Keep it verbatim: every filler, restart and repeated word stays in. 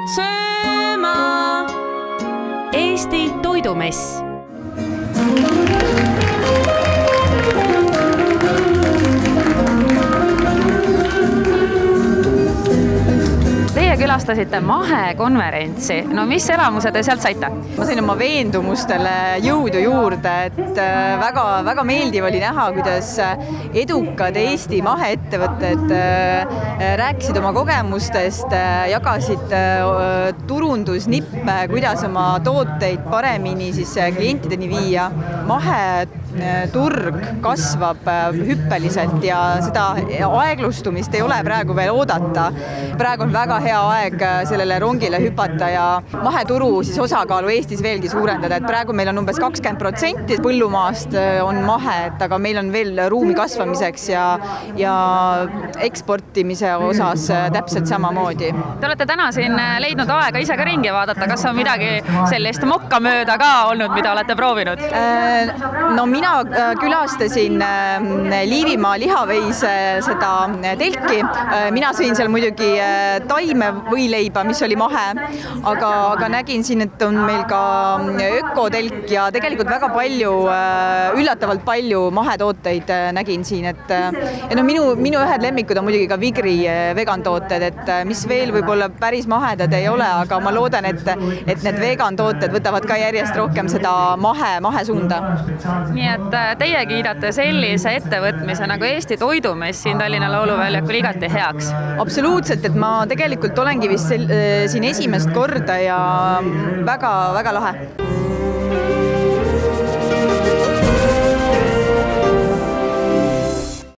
sööma. Eesti toidumess. Teie külastasite mahekonverentsi. No mis elamuse te sealt saite? Ma sain oma veendumustele jõudu juurde, et väga, väga meeldiv oli näha, kuidas edukad Eesti maheettevõtted rääkisid oma kogemustest, jagasid turundusnippe, kuidas oma tooteid paremini siis klientideni viia. Maheturg kasvab hüppeliselt ja seda aeglustumist ei ole praegu veel oodata. Praegu on väga hea aeg sellele rongile hüpata ja maheturu siis osakaalu Eestis veelgi suurendada, et praegu meil on umbes kakskümmend protsenti põllumaast on mahe, et aga meil on veel ruumi kasvamiseks ja, ja eksportimise osas täpselt samamoodi. Te olete täna siin leidnud aega ise ka ringi vaadata, kas on midagi sellist mokka mööda ka olnud, mida olete proovinud? No mina külastasin Liivimaa lihaveise seda telki. Mina sõin seal muidugi taime võileiba, mis oli mahe, aga, aga nägin siin, et on meil ka ökotelk ja tegelikult väga palju, üllatavalt palju mahetooteid nägin siin, et ja no minu, minu ühed lemmikud on muidugi ka Vigri vegantooted, et mis veel võib-olla päris mahedad ei ole, aga ma loodan, et, et need vegantooted võtavad ka järjest rohkem seda mahe, mahe suunda. Nii et teie kiidate sellise ettevõtmise nagu Eesti toidumess siin Tallinna Lauluväljakul igati heaks? Absoluutselt, et ma tegelikult olengi vist siin esimest korda ja väga, väga lahe.